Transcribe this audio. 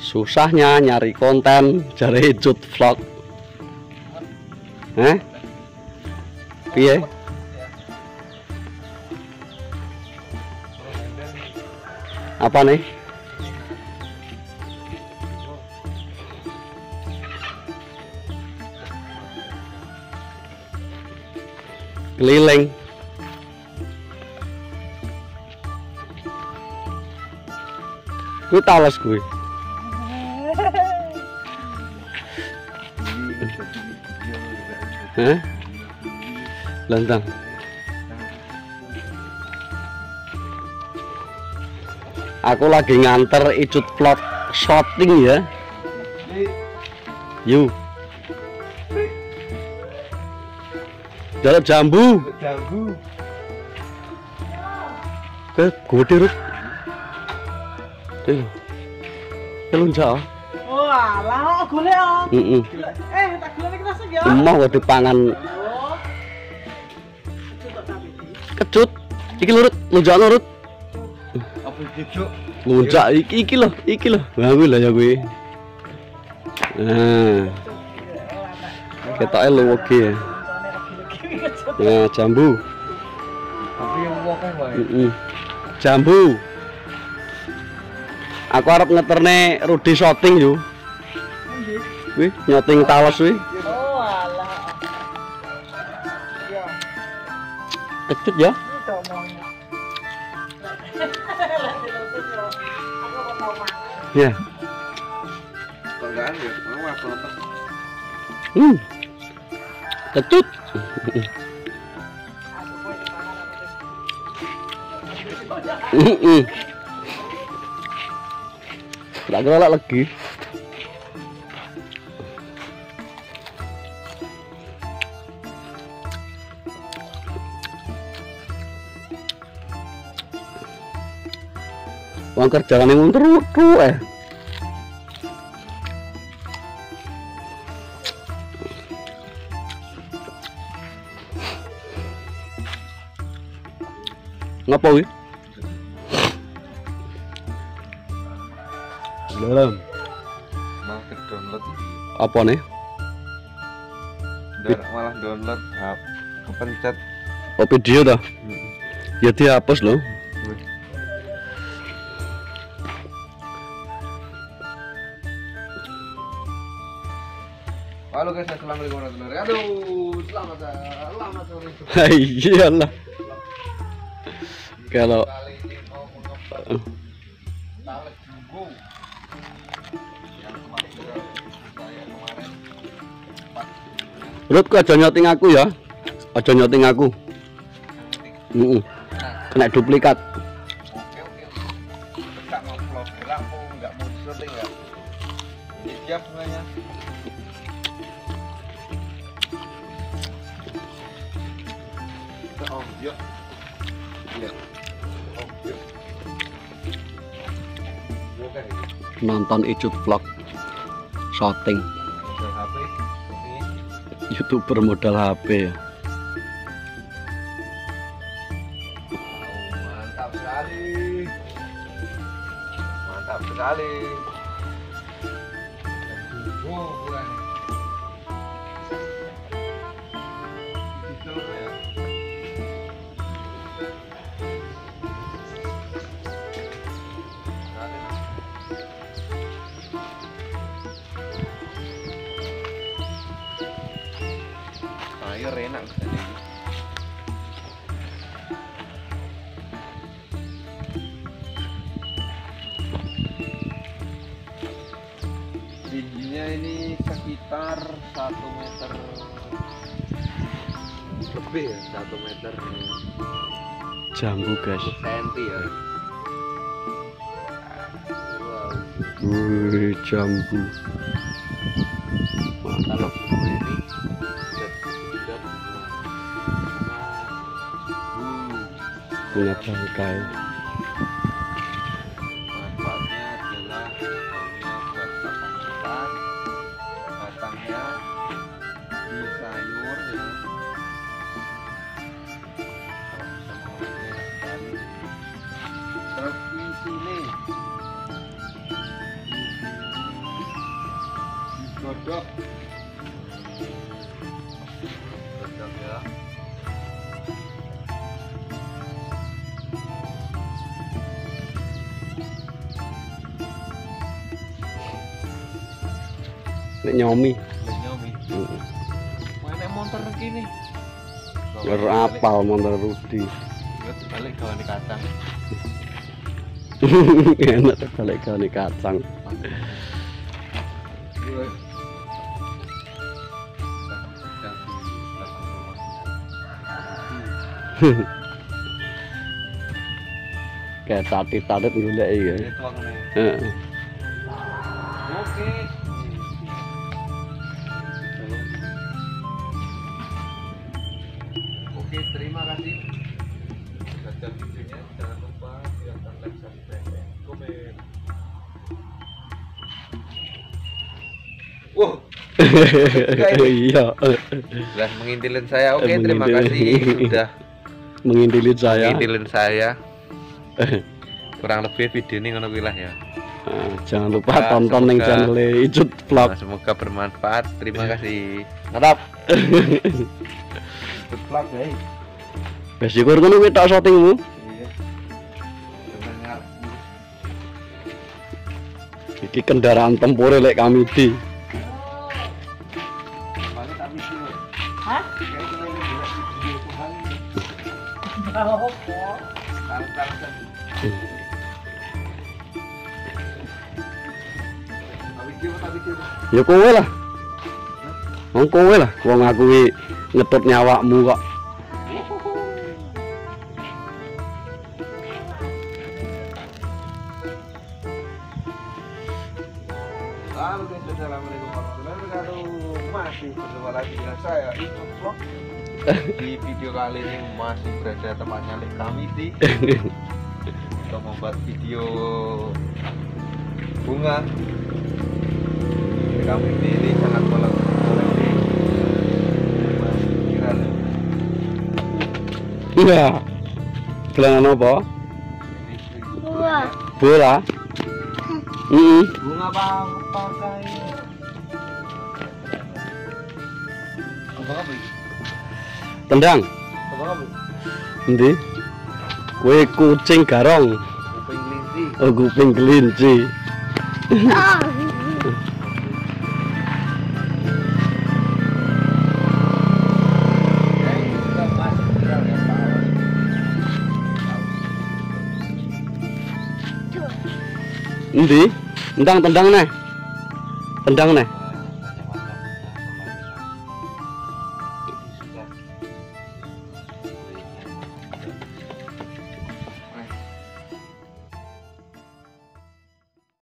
Susahnya nyari konten dari Cut Vlog. Piye? Apa nih? Keliling. Kuwi talas kuwi. Lantang. Aku lagi nganter Icut Vlog shooting ya. Yuk. Jaluk jambu. Gede Rut. Lunjak. Oh alah, golek oh. Tak golek iki rasa ya. Emah kok dipangan. Kecut. Iki lurut, lunjak lurut. Apa iki, Cuk? Lunjak iki lho. Wah kuwi lho ya kuwi. Nah. Ketoke luwege ya. Ya jambu. Tapi yang woke wae. Jambu. Aku arep ngeterne Rudi shooting yo. Wih, nyoting talas wih. Oh alah. Iya. Kecut ya. Itu omongnya. Aku kok tau mangan. Ya. Kok enggak ada? Mau apa? Kecut. Tak gelak lagi. Wong kerjane munter-munter Ngapa wih? Dalam. Malah download. Apa nih? Malah download kepencet. Oh video dah. Ya dihapus loh. Halo guys, assalamualaikum warahmatullahi wabarakatuh. Aduh, selamat sore. Iyalah. Kalau Kali ini mau mencoba talas jumbo yang kemarin saya kemarin. Rut kok aja nyoting aku ya. Aja nyoting aku. Kena duplikat. Oke. Enggak mau vlog, enggak mau syuting ya. Ini siap semuanya. Oh, iya. Nonton Icut Vlog shooting. Modal HP ini YouTuber modal HP ya. mantap sekali. Mantap sekali. Oh, bukan. Itu ya. Ayo enak sekali. Tingginya ini sekitar 1 meter lebih ya, 1 meter Jambu guys. senti ya. Wow. Wih, jambu. Kalau Mantap. ini Punya bangkai. manfaatnya adalah daunnya buat batang ikan, batangnya di sayur ya. Kalau bisa mengolahnya enak sekali. Terus di sini Cocok ya. Nek nyomi. Nyomi. Mana motor gini? Apal motor Rudi. Balik kawan di kacang. Enak balik kawan kacang. Kayak tatit-tatit golek iki. Heeh. Oke. Oke, terima kasih. Saja videonya, jangan lupa silahkan like, subscribe, dan komen. Iya. Sudah mengintilin saya. Oke, terima kasih sudah mengintilin saya. mengintilin saya. Kurang lebih video ini ngono wilah ya. Jangan lupa tonton yang channel Icut Vlog. Semoga bermanfaat. Terima kasih. Mantap. Icut Vlog ya. Wes syukur ngono kuwi tok syutingmu. Iya. Dengar. Iki kendaraan tempur lek kami di. Hah? Ya kowe lah. Wong kowe lah, wong aku iki ngetut nyawakmu kok. Assalamualaikum warahmatullahi wabarakatuh. Masih bersama lagi dengan saya Icut Vlog. Di video kali ini masih berada tempatnya Lek Kamiti untuk membuat video bunga. Lek Kamiti ini sangat polemik. Masih viral. Iya. Gelangan apa? Buah. Bola. Bunga apa pakai? Abang apa? Tendang. Abang apa? Endi? Kowe kucing garong. Kuping kelinci. Oh, kuping kelinci. Endi? Tendang nih. Tendang nih.